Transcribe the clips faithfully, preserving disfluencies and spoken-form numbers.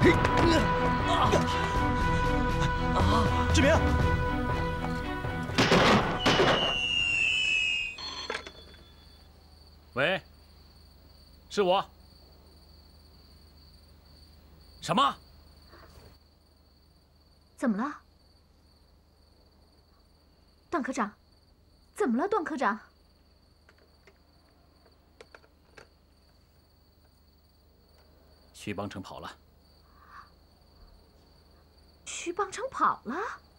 志明， 喂，是我。什么？ 怎么了，段科长？怎么了，段科长？ 徐邦成跑了。 徐邦成跑了？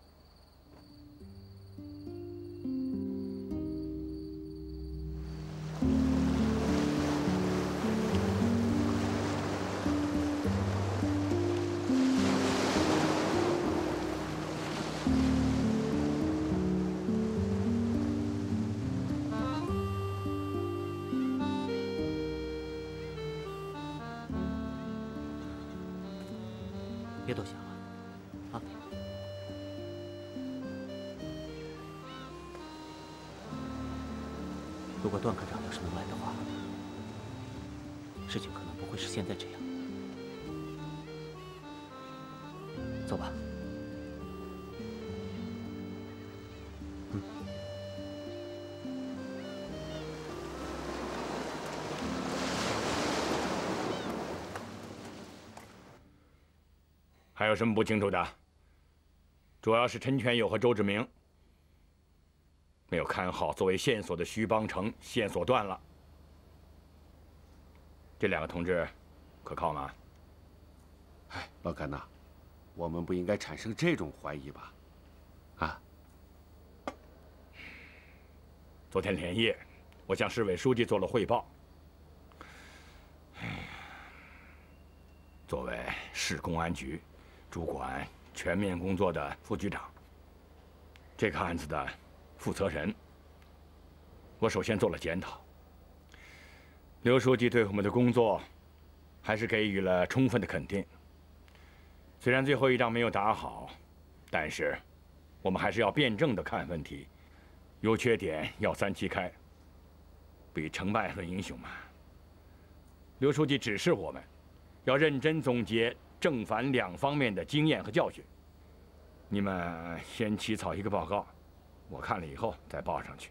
别多想了，啊！如果段科长要是能来的话，事情可能不会是现在这样。走吧。嗯。 还有什么不清楚的？主要是陈全友和周志明没有看好作为线索的徐邦成，线索断了。这两个同志可靠吗？ 哎，老甘呐，我们不应该产生这种怀疑吧？啊！ 昨天连夜，我向市委书记做了汇报。作为市公安局主管全面工作的副局长，这个案子的负责人，我首先做了检讨。刘书记对我们的工作还是给予了充分的肯定。虽然最后一仗没有打好，但是我们还是要辩证的看问题，有缺点要三七开，不以成败论英雄嘛。刘书记指示我们要认真总结正反两方面的经验和教训。你们先起草一个报告，我看了以后再报上去。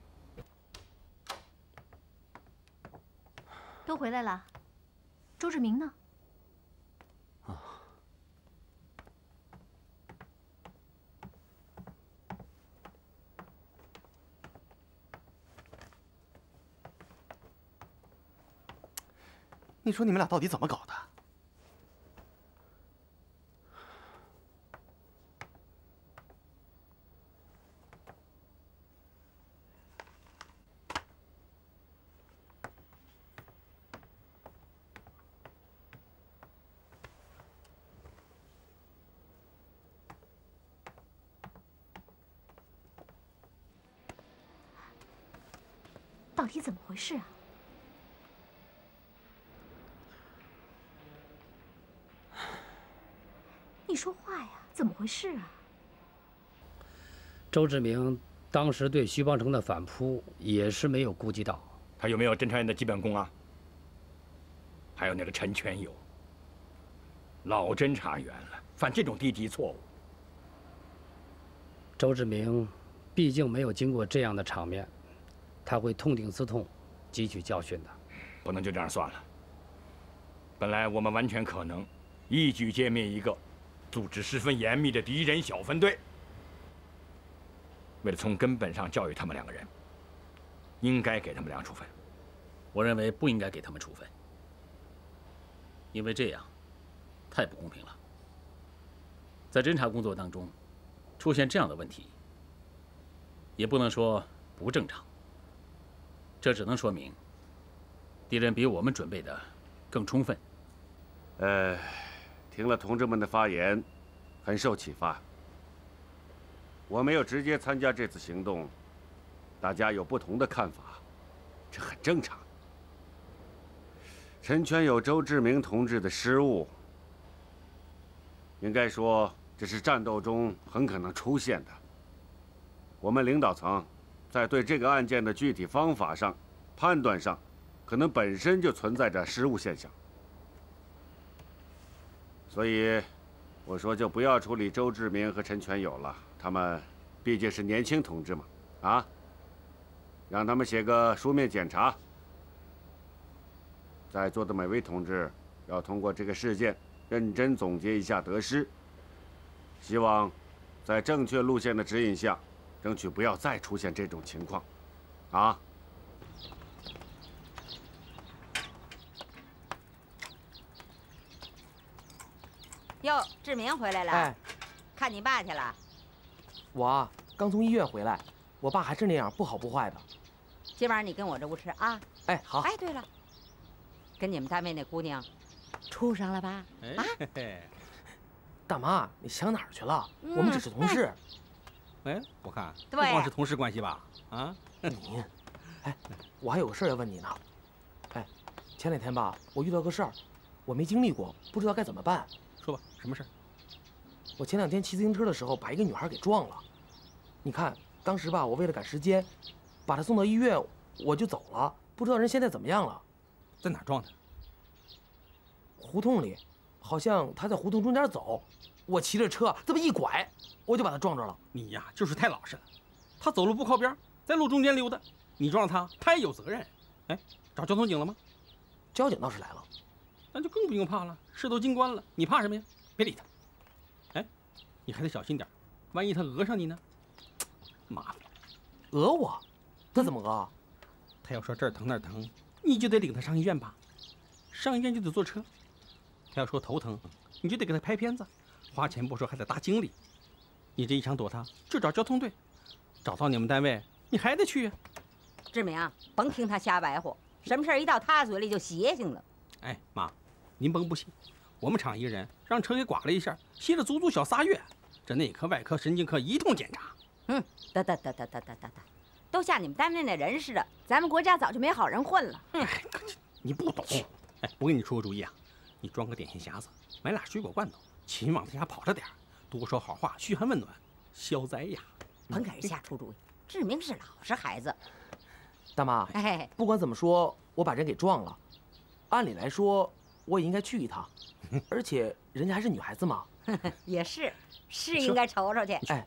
都回来了，周志明呢？ 啊。 你说你们俩到底怎么搞的？ 到底怎么回事啊？你说话呀，怎么回事啊？ 周志明当时对徐邦成的反扑也是没有顾及到。 他有没有侦查员的基本功啊？还有那个陈全友，老侦查员了，犯这种低级错误。 周志明毕竟没有经过这样的场面，他会痛定思痛，汲取教训的。 不能就这样算了。本来我们完全可能一举歼灭一个组织十分严密的敌人小分队。为了从根本上教育他们两个人，应该给他们俩处分。 我认为不应该给他们处分，因为这样太不公平了。在侦查工作当中出现这样的问题，也不能说不正常，这只能说明敌人比我们准备的更充分。 呃，听了同志们的发言，很受启发。我没有直接参加这次行动，大家有不同的看法，这很正常。陈全友、周志明同志的失误，应该说这是战斗中很可能出现的。我们领导层在对这个案件的具体方法上、判断上，可能本身就存在着失误现象。 所以我说就不要处理周志明和陈全友了，他们毕竟是年轻同志嘛，啊，让他们写个书面检查。在座的每位同志要通过这个事件认真总结一下得失，希望在正确路线的指引下，争取不要再出现这种情况，啊。 哟，志明回来了。 哎， 看你爸去了。 我啊，刚从医院回来，我爸还是那样不好不坏的。 今晚你跟我这屋吃啊？ 哎，好。 哎，对了，跟你们单位那姑娘处上了吧？啊？ 大妈，你想哪儿去了？嗯、我们只是同事。 哎，我看不光是同事关系吧？啊， 你，哎，我还有个事儿要问你呢。哎，前两天吧，我遇到个事儿，我没经历过，不知道该怎么办。 说吧，什么事儿？ 我前两天骑自行车的时候，把一个女孩给撞了。你看，当时吧，我为了赶时间，把她送到医院，我就走了。不知道人现在怎么样了？ 在哪儿撞的？ 胡同里，好像她在胡同中间走。我骑着车这么一拐，我就把她撞着了。 你呀，就是太老实了。她走路不靠边，在路中间溜达，你撞了她，她也有责任。哎，找交通警了吗？ 交警倒是来了。 那就更不用怕了，事都进关了，你怕什么呀？别理他。哎，你还得小心点，万一他讹上你呢？麻烦。 讹我？他怎么讹？ 他要说这儿疼那儿疼，你就得领他上医院吧。上医院就得坐车。他要说头疼，你就得给他拍片子，花钱不说，还得搭精力。你这一想躲他，就找交通队。找到你们单位，你还得去呀。 志明，甭听他瞎白活，什么事儿一到他嘴里就邪性了。 哎，妈。 您甭不信，我们厂一个人让车给剐了一下，歇了足足小仨月，这内科、外科、神经科一通检查。 嗯，得得得得得得得得，都像你们单位那人似的，咱们国家早就没好人混了。 哎，你不懂。哎，我给你出个主意啊，你装个点心匣子，买俩水果罐头，勤往他家跑着点，多说好话，嘘寒问暖，消灾呀。 甭给人瞎出主意，志明是老实孩子。 大妈，哎，不管怎么说，我把人给撞了，按理来说。 我也应该去一趟，而且人家还是女孩子嘛。 也是，是应该瞅瞅去。 哎，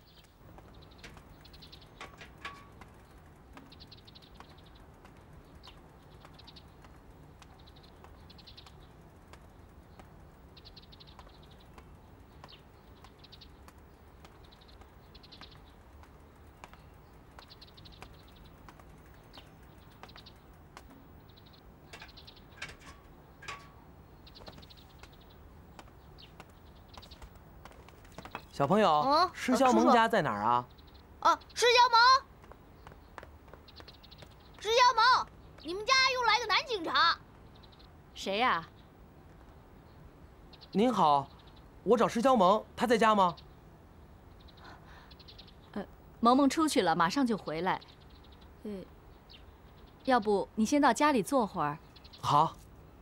小朋友，嗯，施肖萌家在哪儿啊？ 啊，施肖萌，施肖萌，你们家又来个男警察。 谁呀？ 您好，我找施肖萌，他在家吗？ 呃，萌萌出去了，马上就回来。呃，要不你先到家里坐会儿。 好。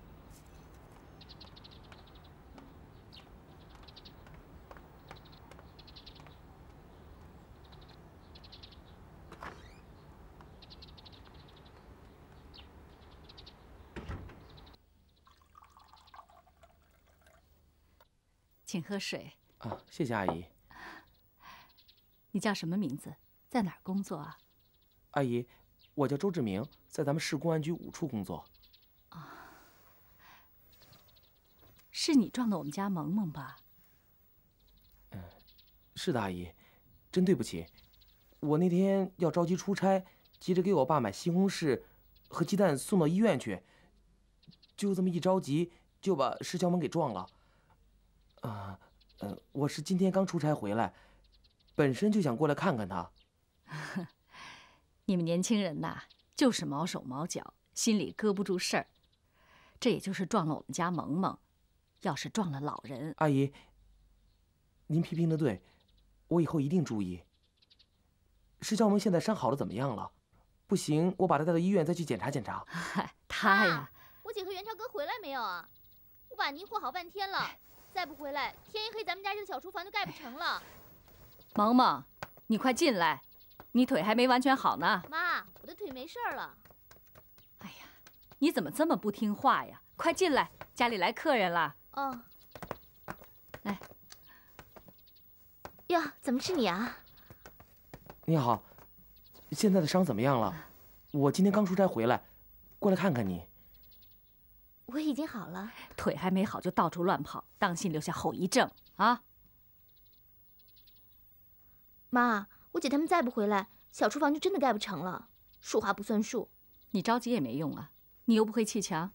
请喝水啊，谢谢阿姨。 你叫什么名字？在哪儿工作啊？ 阿姨，我叫周志明，在咱们市公安局五处工作。 啊，是你撞的我们家萌萌吧？ 嗯，是的，阿姨，真对不起，我那天要着急出差，急着给我爸买西红柿和鸡蛋送到医院去，就这么一着急，就把施肖萌给撞了。 啊，呃，我是今天刚出差回来，本身就想过来看看他。 你们年轻人呐，就是毛手毛脚，心里搁不住事儿。这也就是撞了我们家萌萌，要是撞了老人， 阿姨，您批评的对，我以后一定注意。施肖萌现在伤好了怎么样了？不行，我把他带到医院再去检查检查。 他呀， 我姐和元超哥回来没有啊？我把泥和好半天了。 再不回来，天一黑，咱们家这个小厨房就盖不成了。 萌萌，你快进来，你腿还没完全好呢。 妈，我的腿没事了。 哎呀，你怎么这么不听话呀？快进来，家里来客人了。 哦。 哟，怎么是你啊？ 你好，现在的伤怎么样了？我今天刚出差回来，过来看看你。 我已经好了， 腿还没好就到处乱跑，当心留下后遗症啊！ 妈，我姐他们再不回来，小厨房就真的盖不成了。数话不算数， 你着急也没用啊，你又不会砌墙。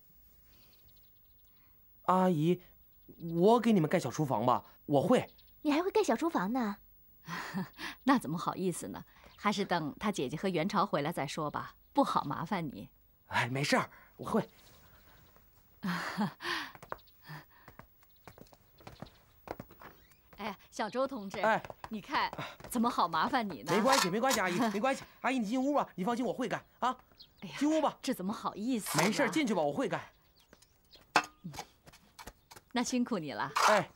阿姨，我给你们盖小厨房吧，我会。 你还会盖小厨房呢？ 那怎么好意思呢？还是等他姐姐和元朝回来再说吧，不好麻烦你。 哎，没事儿，我会。 哎呀，小周同志， 哎， 你看怎么好麻烦你呢？ 没关系，没关系，阿姨，没关系。阿姨，你进屋吧，你放心，我会干啊。 哎呀， 进屋吧。 这怎么好意思？ 没事，进去吧，我会干。 那辛苦你了。 哎。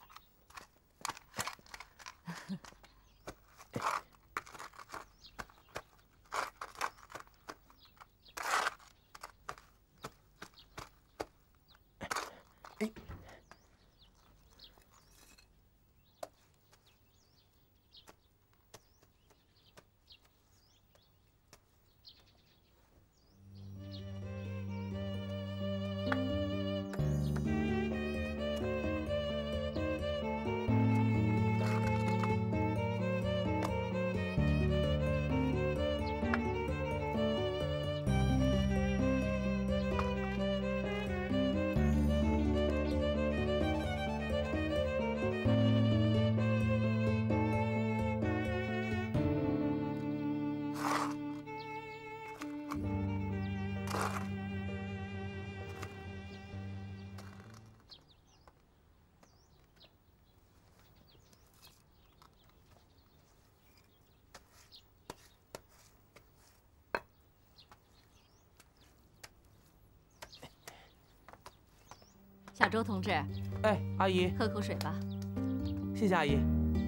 小周同志， 哎，阿姨， 喝口水吧。 谢谢阿姨。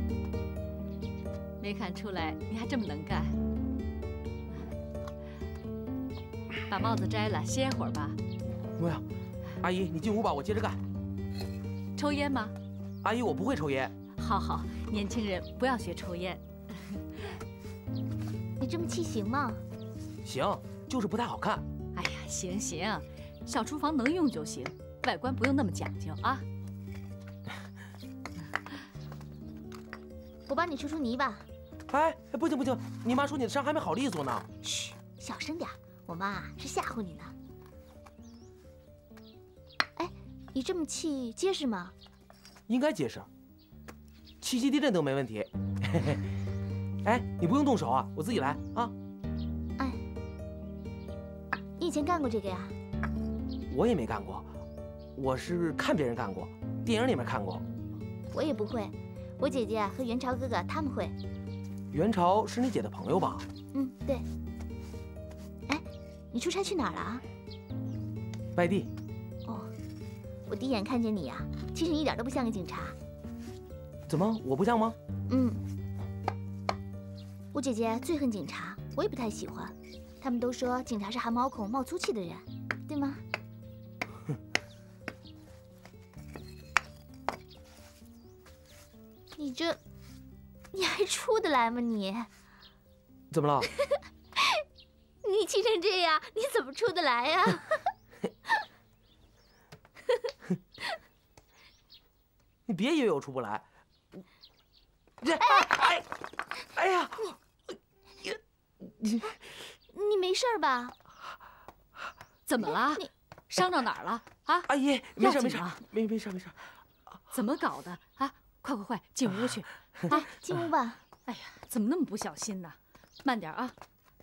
没看出来你还这么能干。把帽子摘了，歇会儿吧。 不要，阿姨，你进屋吧，我接着干。 抽烟吗？ 阿姨，我不会抽烟。 好好，年轻人不要学抽烟。 你这么气行吗？ 行，就是不太好看。 哎呀，行行，小厨房能用就行。外观不用那么讲究啊！ 我帮你除除泥吧。 哎，不行不行，你妈说你的伤还没好利索呢。 嘘，小声点，我妈是吓唬你呢。哎，你这么气结实吗？ 应该结实，七级地震都没问题。哎，你不用动手啊，我自己来啊。 哎，你以前干过这个呀？ 我也没干过。我是看别人干过，电影里面看过。 我也不会，我姐姐和元朝哥哥他们会。 元朝是你姐的朋友吧？ 嗯，对。哎，你出差去哪儿了啊？ 外地。 哦，我第一眼看见你呀、啊，其实你一点都不像个警察。 怎么，我不像吗？ 嗯。我姐姐最恨警察，我也不太喜欢。他们都说警察是汗毛孔、冒粗气的人，对吗？你这，你还出得来吗你？ 怎么了？ 你气成这样，你怎么出得来呀？ 你别以为我出不来。这，哎哎，哎呀， 你你你没事吧？ 怎么了？ 你伤到哪儿了？啊， 阿姨，没事没事，没没事没事。 怎么搞的啊？快快快，进屋去！ 啊，进屋吧。 哎呀，怎么那么不小心呢？慢点啊！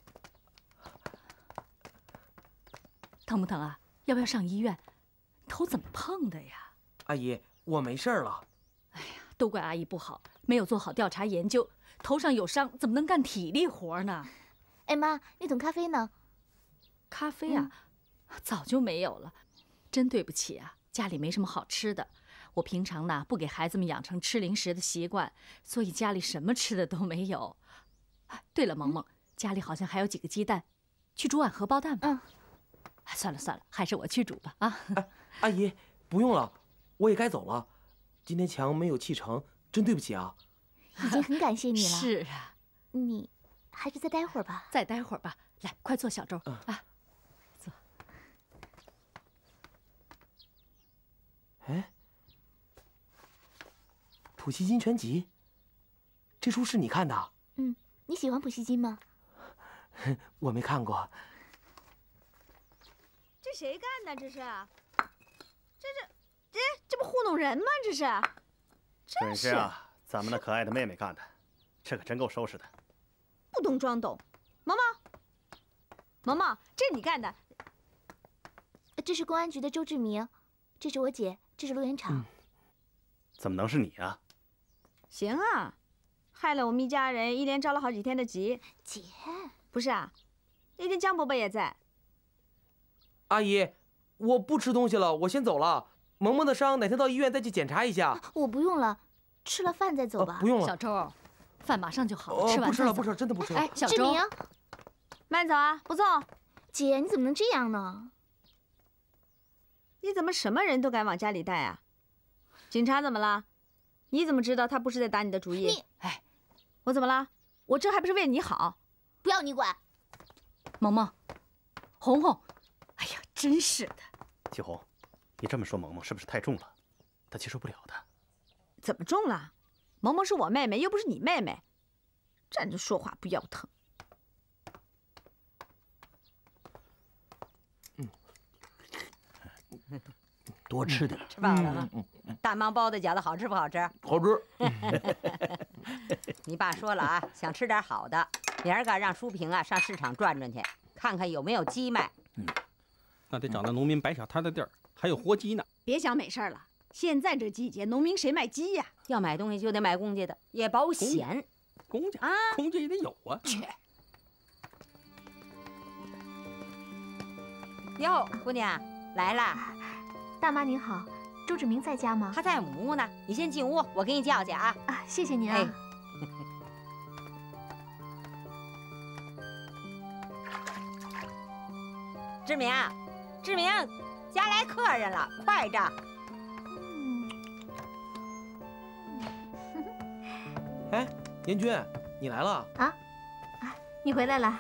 疼不疼啊？要不要上医院？头怎么碰的呀？ 阿姨，我没事了。 哎呀，都怪阿姨不好，没有做好调查研究。头上有伤，怎么能干体力活呢？ 哎妈，那桶咖啡呢？ 咖啡啊，嗯、早就没有了。真对不起啊，家里没什么好吃的。我平常呢不给孩子们养成吃零食的习惯，所以家里什么吃的都没有。对了，萌萌，嗯、家里好像还有几个鸡蛋，去煮碗荷包蛋吧。嗯，算了算了，还是我去煮吧。啊， 哎，阿姨不用了，我也该走了。今天墙没有砌成，真对不起啊。 已经很感谢你了。 是啊， 你还是再待会儿吧。 再待会儿吧。来，快坐，小周啊，坐。 哎，《普希金全集》，这书是你看的？ 嗯，你喜欢普希金吗？ 我没看过。 这谁干的？这是？这这这这不糊弄人吗？这是？ 准是啊，咱们的可爱的妹妹干的，这可真够收拾的。 不懂装懂，毛毛，毛毛，这是你干的？ 这是公安局的周志明，这是我姐，这是陆延长。 嗯、怎么能是你啊？ 行啊，害了我们一家人一连着了好几天的急。 姐， 不是啊，那天江伯伯也在。 阿姨，我不吃东西了，我先走了。萌萌的伤哪天到医院再去检查一下。 我不用了，吃了饭再走吧。 哦、不用了， 小周，饭马上就好， 哦、 吃完不吃了，不吃了，真的不吃了。 哎，小周， 慢走啊，不送。 姐，你怎么能这样呢？ 你怎么什么人都敢往家里带啊？警察怎么了？你怎么知道他不是在打你的主意？ 你， 哎，我怎么了？我这还不是为你好？ 不要你管。 萌萌，红红，哎呀，真是的。 季红，你这么说萌萌是不是太重了？她接受不了的。 怎么重了？萌萌是我妹妹，又不是你妹妹，站着说话不腰疼。 嗯，多吃点。 吃饱了吗？大忙包的饺子好吃不好吃？ 好吃。 你爸说了啊，想吃点好的，明儿个让淑萍啊上市场转转去，看看有没有鸡卖。 嗯，那得找那农民摆小摊的地儿，还有活鸡呢。 别想美事了，现在这季节，农民谁卖鸡呀？ 要买东西就得买公家的，也保险。 公家啊， 公家也得有啊。 去。哟，姑娘来了。 大妈您好，周志明在家吗？ 他在母屋呢，你先进屋，我给你叫去啊。 啊，谢谢您啊。 哎志明，志明，家来客人了，快着。 哎，严军，你来了啊？啊，你回来了。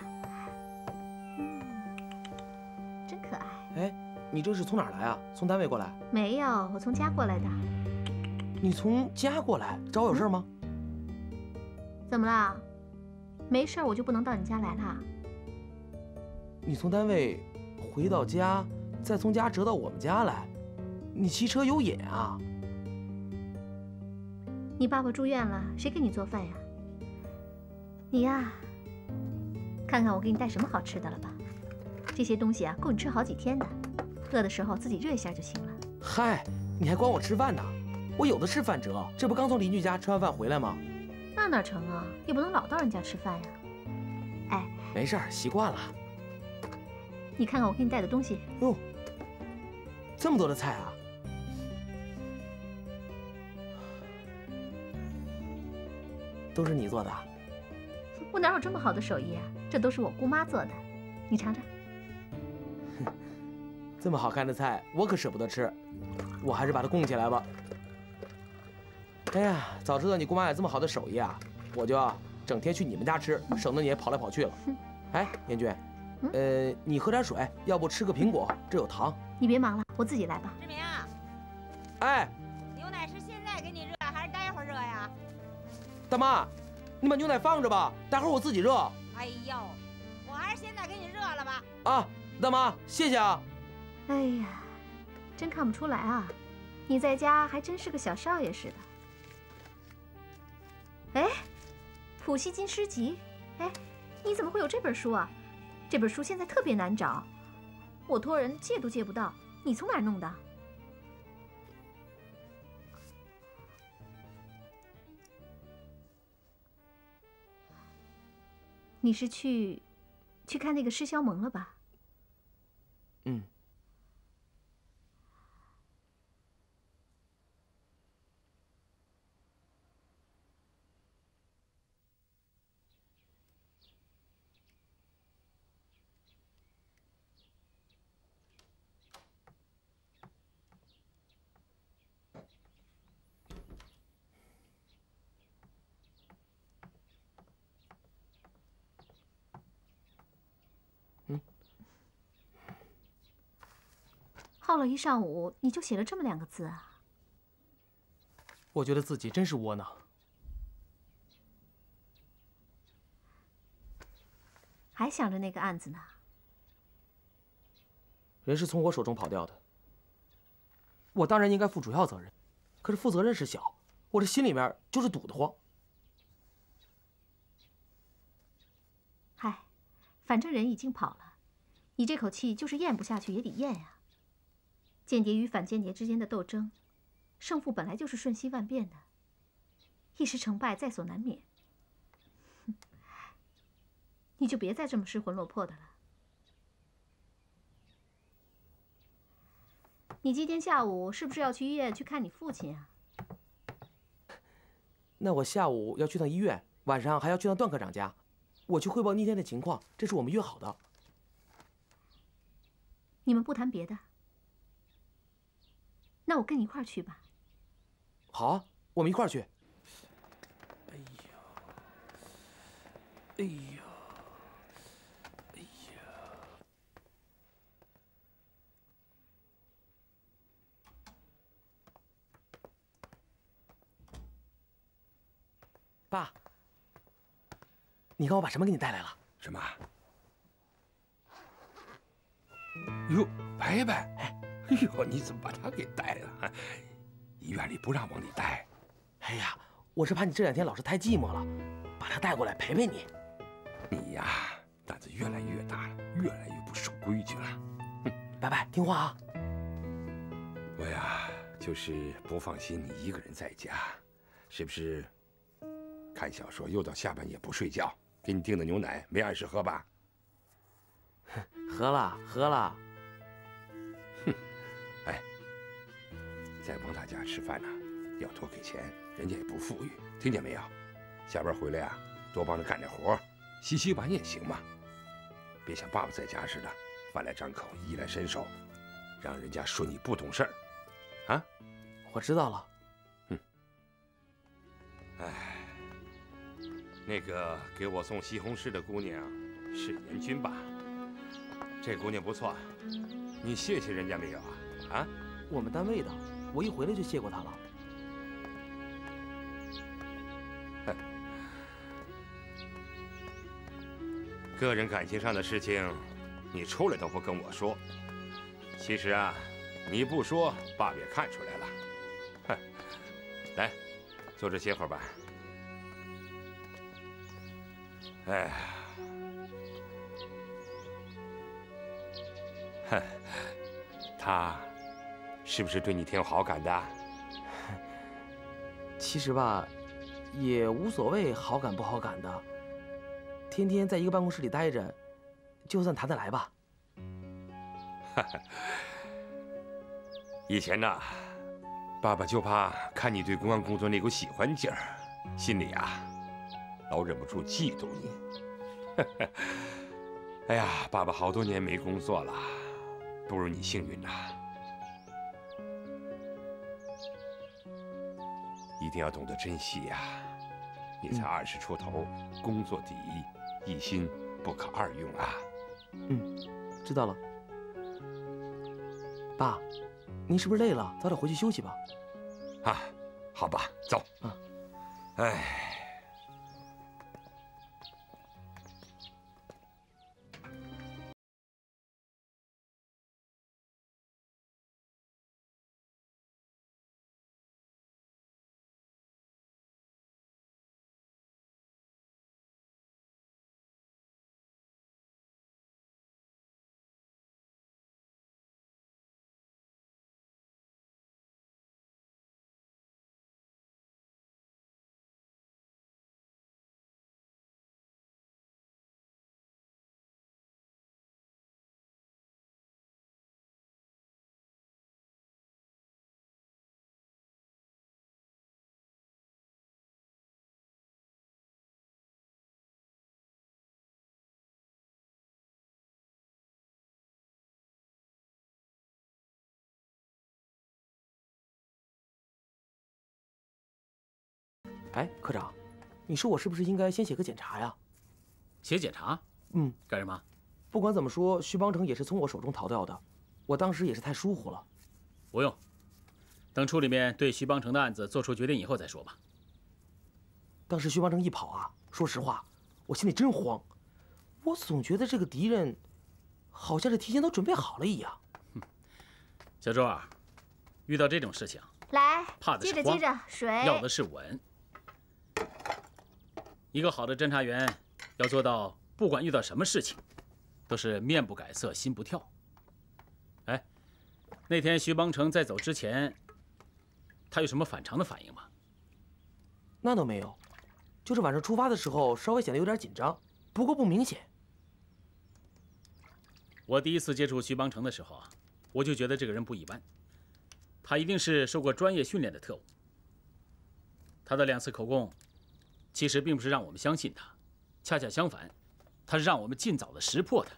真可爱。 哎，你这是从哪儿来啊？从单位过来？ 没有，我从家过来的。 你从家过来，找我有事吗？ 怎么了？没事，我就不能到你家来了？ 你从单位回到家，再从家折到我们家来，你骑车有瘾啊？ 你爸爸住院了，谁给你做饭呀？你呀，看看我给你带什么好吃的了吧？这些东西啊，够你吃好几天的。饿的时候自己热一下就行了。 嗨，你还管我吃饭呢？我有的是饭辙，这不刚从邻居家吃完饭回来吗？ 那哪成啊？也不能老到人家吃饭呀。哎， 没事儿，习惯了。 你看看我给你带的东西。 哟，这么多的菜啊！都是你做的？ 我哪有这么好的手艺啊？这都是我姑妈做的，你尝尝。 这么好看的菜，我可舍不得吃，我还是把它供起来吧。哎呀，早知道你姑妈有这么好的手艺啊，我就要整天去你们家吃，省得你也跑来跑去了。哎，严军，呃，你喝点水，要不吃个苹果，这有糖。 你别忙了，我自己来吧。 志明， 哎， 牛奶是现在给你热还是待会儿热呀？ 大妈，你把牛奶放着吧，待会儿我自己热。 哎呦，我还是现在给你热了吧。 啊，大妈，谢谢啊。 哎呀，真看不出来啊，你在家还真是个小少爷似的。哎，普希金诗集，哎，你怎么会有这本书啊？这本书现在特别难找，我托人借都借不到，你从哪儿弄的？你是去去看那个施肖蒙了吧？ 嗯。 耗了一上午，你就写了这么两个字啊？ 我觉得自己真是窝囊。 还想着那个案子呢？ 人是从我手中跑掉的，我当然应该负主要责任，可是负责任是小，我这心里面就是堵得慌。 嗨，反正人已经跑了，你这口气就是咽不下去也得咽呀。间谍与反间谍之间的斗争，胜负本来就是瞬息万变的，一时成败在所难免。你就别再这么失魂落魄的了。你今天下午是不是要去医院去看你父亲啊？ 那我下午要去趟医院，晚上还要去趟段科长家，我去汇报那天的情况，这是我们约好的。 你们不谈别的？那我跟你一块儿去吧。 好啊，我们一块儿去。哎呀，哎呀，哎呀！爸，你看我把什么给你带来了？ 什么？哟，白白！哎呦，你怎么把他给带了？医院里不让往里带。 哎呀，我是怕你这两天老是太寂寞了，把他带过来陪陪你。 你呀，胆子越来越大了，越来越不守规矩了。 哼，白白，听话啊！ 我呀，就是不放心你一个人在家，是不是？看小说又到下半夜不睡觉，给你订的牛奶没按时喝吧？ 喝了，喝了。 哼，哎，在王大家吃饭呢，要多给钱，人家也不富裕，听见没有？下班回来呀，多帮着干点活，洗洗碗也行嘛。别像爸爸在家似的，饭来张口，衣来伸手，让人家说你不懂事儿。啊， 我知道了。 嗯。哎。那个给我送西红柿的姑娘是严君吧？这姑娘不错，你谢谢人家没有啊？啊？ 我们单位的，我一回来就谢过她了。 哼，个人感情上的事情，你出来都不跟我说。其实啊，你不说，爸爸也看出来了。哼，来，坐这歇会儿吧。哎呀，哼，他是不是对你挺有好感的？ 其实吧，也无所谓好感不好感的，天天在一个办公室里待着，就算谈得来吧。 以前呢，爸爸就怕看你对公安工作那股喜欢劲儿，心里啊。老忍不住嫉妒你。哎呀，爸爸好多年没工作了，不如你幸运呐。一定要懂得珍惜呀！你才二十出头，工作第一，一心不可二用啊。 嗯，知道了。爸，您是不是累了？早点回去休息吧。 啊，好吧，走。 啊， 哎。 哎，科长，你说我是不是应该先写个检查呀？ 写检查？ 嗯， 干什么？ 不管怎么说，徐邦成也是从我手中逃掉的， 我当时也是太疏忽了。 不用，等处里面对徐邦成的案子做出决定以后再说吧。 当时徐邦成一跑啊，说实话，我心里真慌。我总觉得这个敌人，好像是提前都准备好了一样。 小周啊，遇到这种事情， 来， 怕的是慌， 接着接着水， 要的是稳。一个好的侦查员要做到，不管遇到什么事情，都是面不改色心不跳。哎，那天徐邦成在走之前，他有什么反常的反应吗？ 那倒没有，就是晚上出发的时候稍微显得有点紧张，不过不明显。 我第一次接触徐邦成的时候啊，我就觉得这个人不一般，他一定是受过专业训练的特务。他的两次口供，其实并不是让我们相信他，恰恰相反，他是让我们尽早的识破他。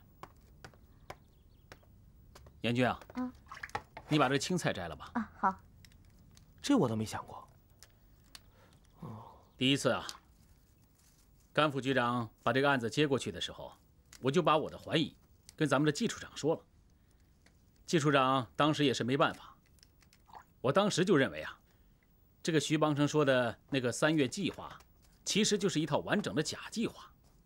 严军啊， 啊， 你把这个青菜摘了吧。 啊，好。 这我倒没想过。 哦，第一次啊，甘副局长把这个案子接过去的时候，我就把我的怀疑跟咱们的季处长说了。季处长当时也是没办法，我当时就认为啊，这个徐邦成说的那个三月计划，其实就是一套完整的假计划。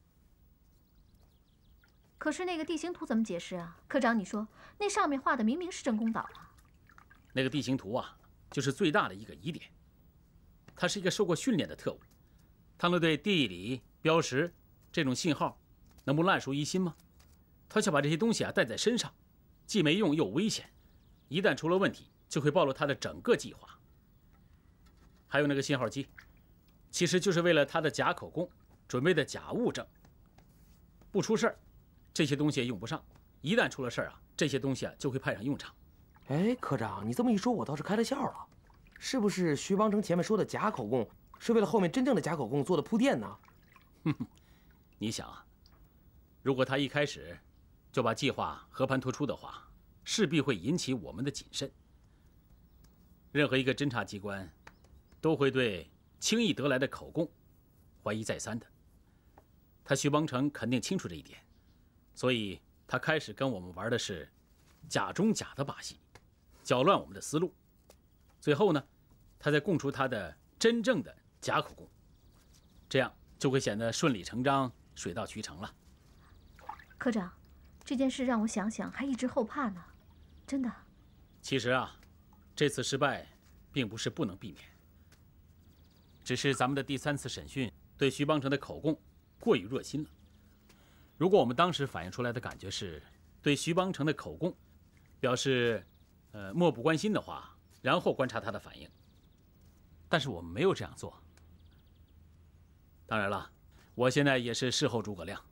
可是那个地形图怎么解释啊？科长，你说那上面画的明明是镇宫岛啊。 那个地形图啊，就是最大的一个疑点。他是一个受过训练的特务，他能对地理、标识这种信号，能不烂熟于心吗？他想把这些东西啊带在身上，既没用又危险，一旦出了问题，就会暴露他的整个计划。还有那个信号机，其实就是为了他的假口供准备的假物证。不出事儿，这些东西也用不上；一旦出了事儿啊，这些东西啊就会派上用场。 哎，科长，你这么一说，我倒是开了窍了。是不是徐邦成前面说的假口供，是为了后面真正的假口供做的铺垫呢？ 哼哼，你想啊，如果他一开始就把计划和盘托出的话，势必会引起我们的谨慎。任何一个侦察机关都会对轻易得来的口供怀疑再三的。他徐邦成肯定清楚这一点，所以他开始跟我们玩的是假中假的把戏，搅乱我们的思路。最后呢，他再供出他的真正的假口供，这样就会显得顺理成章、水到渠成了。 科长，这件事让我想想还一直后怕呢，真的。 其实啊，这次失败并不是不能避免，只是咱们的第三次审讯对徐邦成的口供过于热心了。如果我们当时反映出来的感觉是对徐邦成的口供表示呃漠不关心的话，然后观察他的反应，但是我们没有这样做。当然了，我现在也是事后诸葛亮。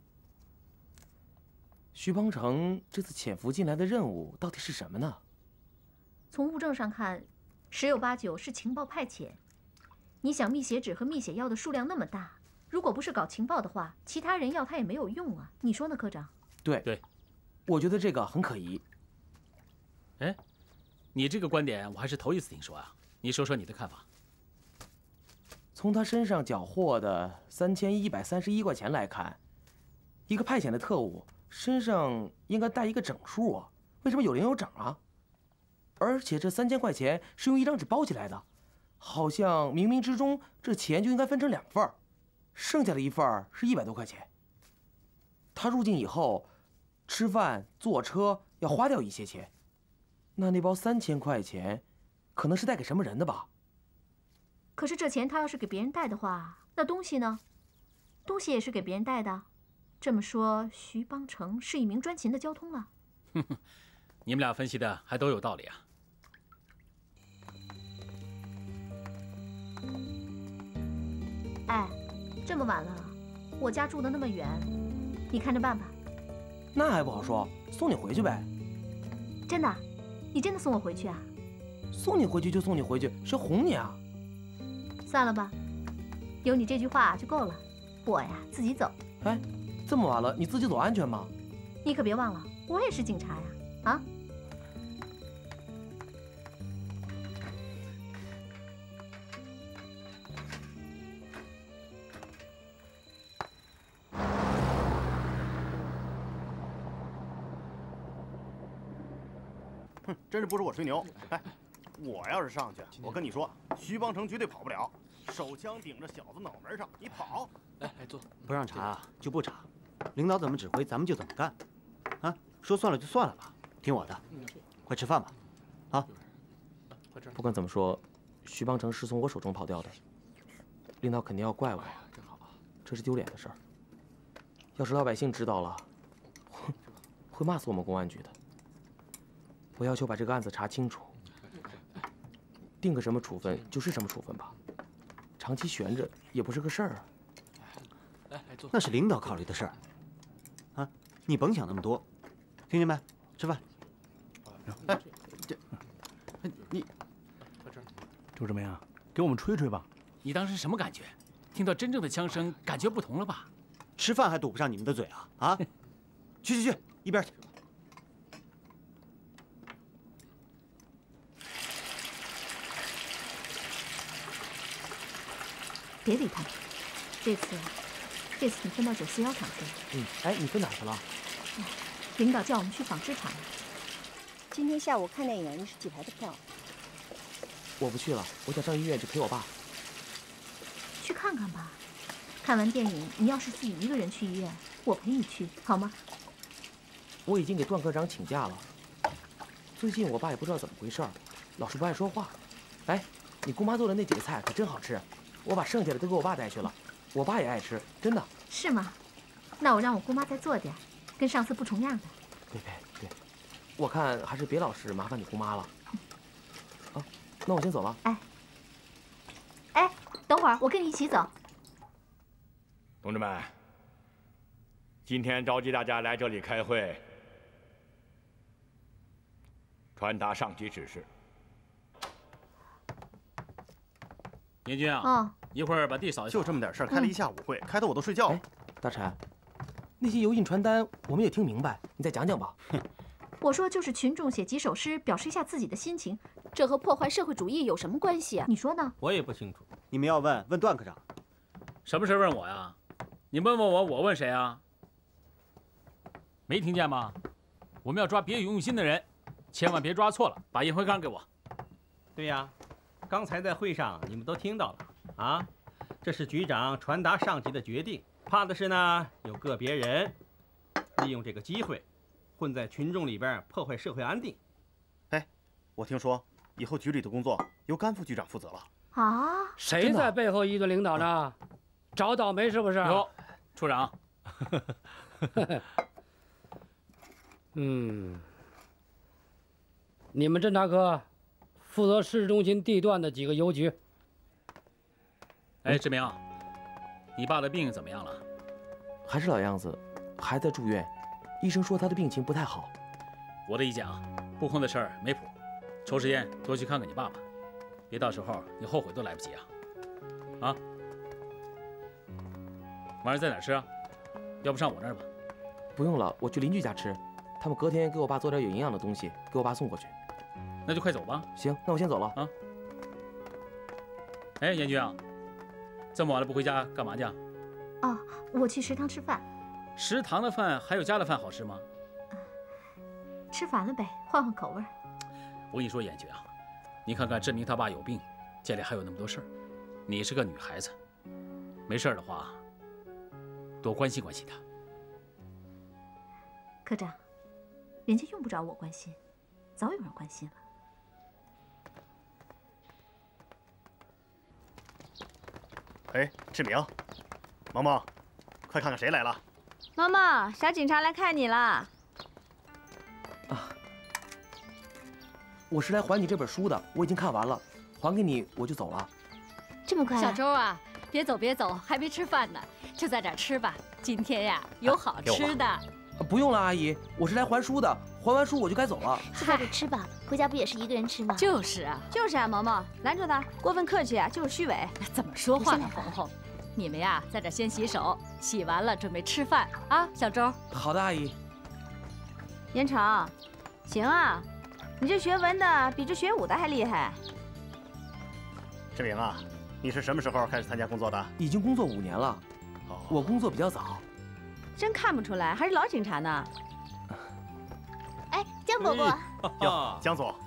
徐邦成这次潜伏进来的任务到底是什么呢？ 从物证上看，十有八九是情报派遣。你想，密写纸和密写药的数量那么大，如果不是搞情报的话，其他人要他也没有用啊。你说呢，科长？ 对对， 我觉得这个很可疑。 哎，你这个观点我还是头一次听说啊，你说说你的看法。 从他身上缴获的三千一百三十一块钱来看，一个派遣的特务身上应该带一个整数啊，为什么有零有整啊？而且这三千块钱是用一张纸包起来的，好像冥冥之中这钱就应该分成两份儿，剩下的一份儿是一百多块钱。他入境以后，吃饭坐车要花掉一些钱，那那包三千块钱，可能是带给什么人的吧？ 可是这钱他要是给别人带的话，那东西呢？东西也是给别人带的。这么说，徐邦成是一名专情的交通了。 哼哼，你们俩分析的还都有道理啊。 哎，这么晚了，我家住的那么远，你看着办吧。 那还不好说，送你回去呗。 真的？你真的送我回去啊？ 送你回去就送你回去，谁哄你啊？ 算了吧，有你这句话就够了。我呀，自己走。 哎，这么晚了，你自己走安全吗？ 你可别忘了，我也是警察呀！啊。 真是不是我吹牛。哎，我要是上去，我跟你说，徐邦成绝对跑不了，手枪顶着小子脑门上，你跑。 来来坐。不让查啊就不查，领导怎么指挥咱们就怎么干。啊，说算了就算了吧，听我的，快吃饭吧。啊。 不管怎么说，徐邦成是从我手中跑掉的，领导肯定要怪我，这是丢脸的事儿。要是老百姓知道了，会会骂死我们公安局的。我要求把这个案子查清楚，定个什么处分就是什么处分吧，长期悬着也不是个事儿啊。 来来坐。那是领导考虑的事儿，啊，你甭想那么多，听见没？吃饭。 哎，这，你。 周志明啊，给我们吹吹吧。 你当时什么感觉？听到真正的枪声，感觉不同了吧？ 吃饭还堵不上你们的嘴啊！啊，去去去，一边去。 别理他们，这次，这次你分到九四幺厂去了。 嗯，哎，你分哪儿去了？ 领导叫我们去纺织厂。 今天下午看电影，你是几排的票？ 我不去了，我想上医院去陪我爸。 去看看吧，看完电影，你要是自己一个人去医院，我陪你去，好吗？ 我已经给段科长请假了。最近我爸也不知道怎么回事，老是不爱说话。哎，你姑妈做的那几个菜可真好吃，我把剩下的都给我爸带去了，我爸也爱吃，真的。 是吗？那我让我姑妈再做点，跟上次不重样的。 别别别，我看还是别老是麻烦你姑妈了。啊，那我先走了。 哎，哎，等会儿我跟你一起走。 同志们，今天召集大家来这里开会，传达上级指示。 严军啊， 哦， 一会儿把地扫一扫。 就这么点事儿，开了一下午会，开得我都睡觉了。 大陈，那些油印传单我们也听明白，你再讲讲吧。 我说就是群众写几首诗，表示一下自己的心情， 这和破坏社会主义有什么关系啊？ 你说呢？ 我也不清楚。 你们要问问段科长。 什么事问我呀？你问问我，我问谁啊？没听见吗？我们要抓别有用心的人，千万别抓错了。把烟灰缸给我。 对呀，刚才在会上你们都听到了啊，这是局长传达上级的决定。怕的是呢，有个别人利用这个机会，混在群众里边破坏社会安定。 哎，我听说以后局里的工作由甘副局长负责了。 啊？ 谁在背后议论领导呢？找倒霉是不是？ 有，处长。 嗯，你们侦查科负责市中心地段的几个邮局。 哎，志明，你爸的病怎么样了？ 还是老样子，还在住院。医生说他的病情不太好。 我的意见啊，不空的事儿没谱，抽时间多去看看你爸爸，别到时候你后悔都来不及啊！啊，晚上在哪儿吃啊？要不上我那儿吧？ 不用了，我去邻居家吃。他们隔天给我爸做点有营养的东西，给我爸送过去。 那就快走吧。 行，那我先走了啊。哎，严军啊，这么晚了不回家干嘛去啊？ 哦，我去食堂吃饭。 食堂的饭还有家的饭好吃吗？ 吃烦了呗，换换口味。 我跟你说，严军啊，你看看志明他爸有病，家里还有那么多事儿，你是个女孩子，没事的话，多关心关心他。 科长，人家用不着我关心，早有人关心了。 哎，志明，萌萌，快看看谁来了！ 萌萌，小警察来看你了。 啊，我是来还你这本书的，我已经看完了，还给你我就走了。 这么快啊？ 小周啊，别走别走，还没吃饭呢，就在这儿吃吧。今天呀，有好吃的。 不用了，阿姨，我是来还书的，还完书我就该走了。 就在这吃吧，回家不也是一个人吃吗？ 就是啊， 就是啊，萌萌，拦住他，过分客气啊，就是虚伪。 怎么说话呢，红红？你们呀，在这先洗手，洗完了准备吃饭啊，小周。 好的，阿姨。 严成，行啊，你这学文的比这学武的还厉害。 志明啊，你是什么时候开始参加工作的？ 已经工作五年了。哦，我工作比较早。 真看不出来，还是老警察呢。 哎，江伯伯。 哟，江总，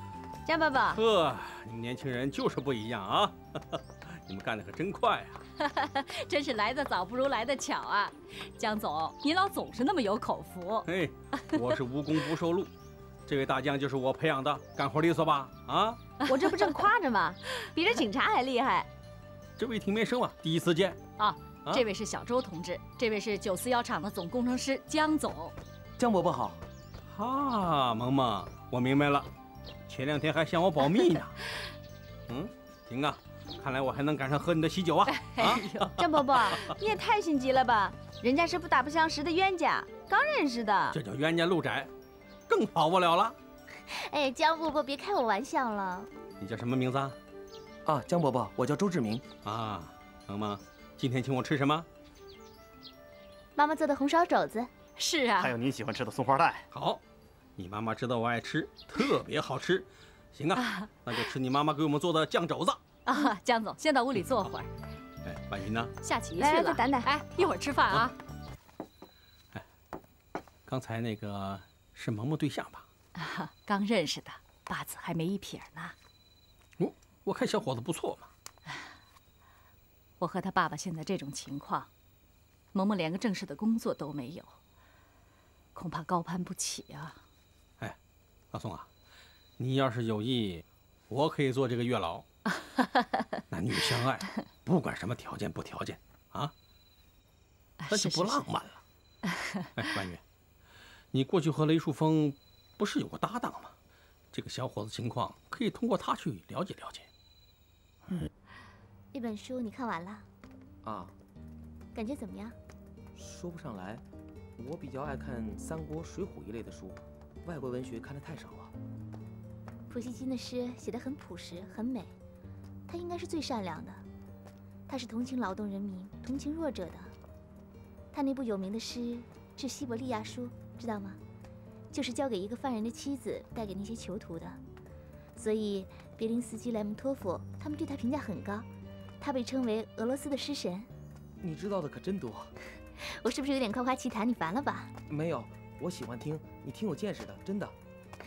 江伯伯。 呵，你们年轻人就是不一样啊！你们干得可真快啊！ 真是来得早不如来得巧啊！江总，您老总是那么有口福。 哎，我是无功不受禄，这位大将就是我培养的，干活利索吧？啊！ 我这不正夸着吗？比这警察还厉害。 这位挺面生啊，第一次见。 啊，这位是小周同志，这位是九四幺厂的总工程师江总。 江伯伯好。 啊，萌萌，我明白了，前两天还向我保密呢。嗯，行啊，看来我还能赶上喝你的喜酒啊！啊， 江伯伯，你也太心急了吧？人家是不打不相识的冤家，刚认识的。 这叫冤家路窄，更跑不了了。 哎，江伯伯，别开我玩笑了。 你叫什么名字啊？ 啊，江伯伯，我叫周志明。 啊，萌萌，今天请我吃什么？ 妈妈做的红烧肘子。 是啊。 还有您喜欢吃的松花带。 好。你妈妈知道我爱吃，特别好吃。行啊，那就吃你妈妈给我们做的酱肘子。 啊，江总，先到屋里坐会儿。 哎，婉云呢？ 下棋去了。 来，再等等。 哎，一会儿吃饭啊。 哎，刚才那个是萌萌对象吧？ 啊，刚认识的，八字还没一撇呢。 哦，我看小伙子不错嘛。 我和他爸爸现在这种情况，萌萌连个正式的工作都没有，恐怕高攀不起啊。 哎，老宋啊，你要是有意，我可以做这个月老。男女相爱，不管什么条件不条件啊，那就不浪漫了。哎，婉云，你过去和雷树峰不是有过搭档吗？这个小伙子情况可以通过他去了解了解。 嗯，一本书你看完了？ 啊。 感觉怎么样？ 说不上来，我比较爱看三国、水浒一类的书，外国文学看得太少了。 普希金的诗写得很朴实，很美。他应该是最善良的，他是同情劳动人民、同情弱者的。他那部有名的诗《致西伯利亚书》，知道吗？就是交给一个犯人的妻子带给那些囚徒的。所以别林斯基、莱蒙托夫他们对他评价很高，他被称为俄罗斯的诗神。 你知道的可真多。 我是不是有点夸夸其谈？你烦了吧？ 没有，我喜欢听，你挺有见识的，真的。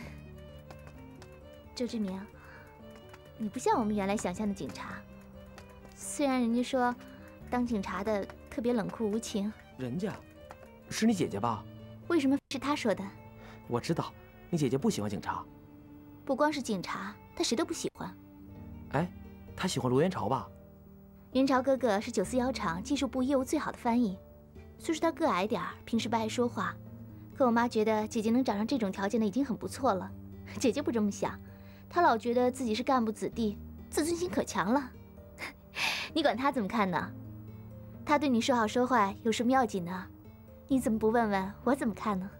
周志明，你不像我们原来想象的警察。虽然人家说，当警察的特别冷酷无情。 人家，是你姐姐吧？ 为什么是她说的？ 我知道，你姐姐不喜欢警察。 不光是警察，她谁都不喜欢。 哎，她喜欢罗元朝吧？ 元朝哥哥是九四幺厂技术部业务最好的翻译，虽说他个矮点儿，平时不爱说话，可我妈觉得姐姐能找上这种条件的已经很不错了。姐姐不这么想。他老觉得自己是干部子弟，自尊心可强了。你管他怎么看呢？他对你说好说坏有什么要紧呢？你怎么不问问我怎么看呢？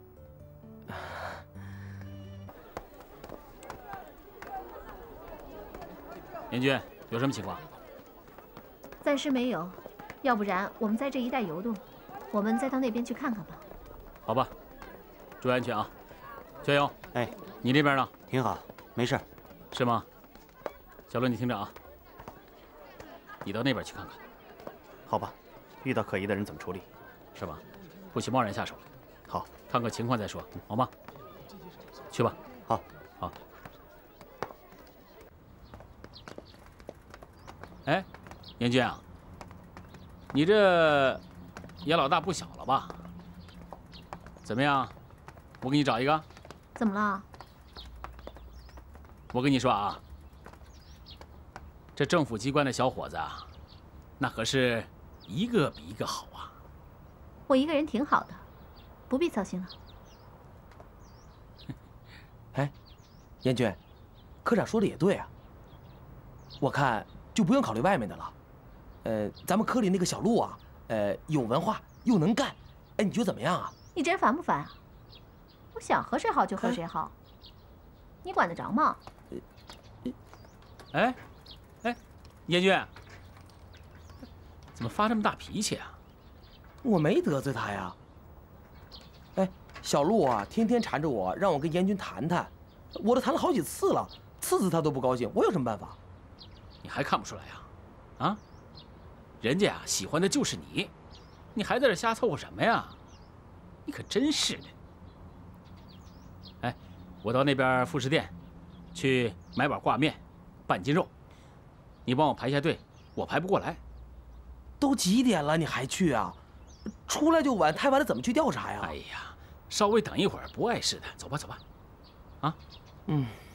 严军，有什么情况？ 暂时没有，要不然我们在这一带游动，我们再到那边去看看吧。 好吧，注意安全啊！加油！ 哎， 你这边呢？ 挺好。没事， 是吗？小罗，你听着啊，你到那边去看看。 好吧，遇到可疑的人怎么处理？ 是吧？不许贸然下手。 好， 看个情况再说，好吗？去吧。 好， 好。哎，严军啊，你这也老大不小了吧？怎么样？我给你找一个。 怎么了？ 我跟你说啊，这政府机关的小伙子啊，那可是一个比一个好啊。 我一个人挺好的，不必操心了。 哎，严军，科长说的也对啊。我看就不用考虑外面的了。呃，咱们科里那个小陆啊，呃，有文化又能干，哎，你觉得怎么样啊？ 你这人烦不烦啊？我想和谁好就和谁好，你管得着吗？ 哎，哎，严军，怎么发这么大脾气啊？ 我没得罪他呀。哎，小陆啊，天天缠着我，让我跟严军谈谈，我都谈了好几次了，次次他都不高兴，我有什么办法？ 你还看不出来呀？啊，人家啊喜欢的就是你，你还在这瞎凑合什么呀？你可真是的。哎，我到那边副食店去买碗挂面，半斤肉。你帮我排下队，我排不过来。 都几点了，你还去啊？出来就晚，太晚了怎么去调查呀？ 哎呀，稍微等一会儿，不碍事的。走吧，走吧。啊， 嗯。